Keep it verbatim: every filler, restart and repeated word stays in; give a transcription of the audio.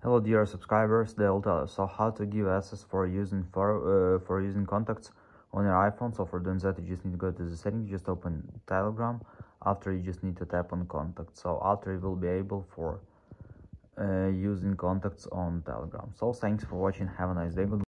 Hello dear subscribers, they'll tell us so how to give access for using for uh, for using contacts on your iPhone. So for doing that, you just need to go to the settings, just open Telegram. After, you just need to tap on contact. So after, you will be able for uh, using contacts on Telegram. So thanks for watching, have a nice day, goodbye.